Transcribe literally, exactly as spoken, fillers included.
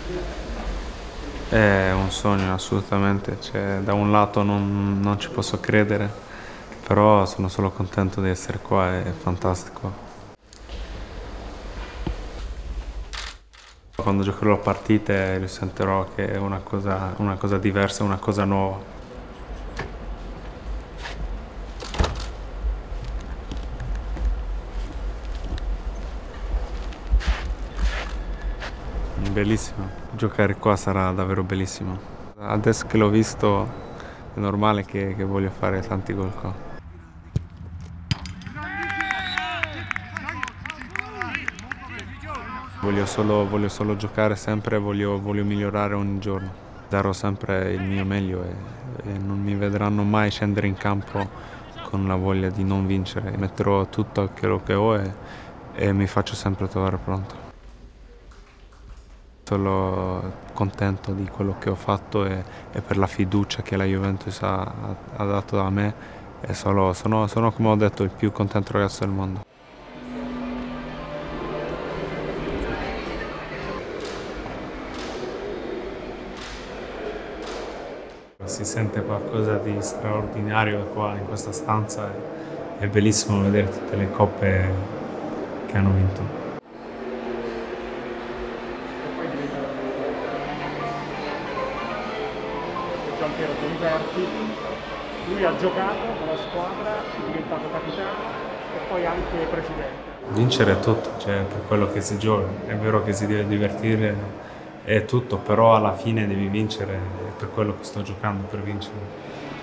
È un sogno assolutamente, cioè, da un lato non, non ci posso credere, però sono solo contento di essere qua, è fantastico. Quando giocherò partite risentirò che è una cosa, una cosa diversa, una cosa nuova. Bellissimo, giocare qua sarà davvero bellissimo. Adesso che l'ho visto è normale che, che voglio fare tanti gol qua. Voglio solo, voglio solo giocare sempre, voglio, voglio migliorare ogni giorno. Darò sempre il mio meglio e, e non mi vedranno mai scendere in campo con la voglia di non vincere. Metterò tutto quello che ho e, e mi faccio sempre trovare pronto. Sono contento di quello che ho fatto e, e per la fiducia che la Juventus ha, ha dato a me e solo, sono, sono, come ho detto, il più contento ragazzo del mondo. Si sente qualcosa di straordinario qua in questa stanza, è bellissimo vedere tutte le coppe che hanno vinto. Giampiero Donizetti, lui ha giocato con la squadra, è diventato capitano e poi anche presidente. Vincere è tutto, cioè per quello che si gioca, è vero che si deve divertire, è tutto, però alla fine devi vincere, è per quello che sto giocando, per vincere.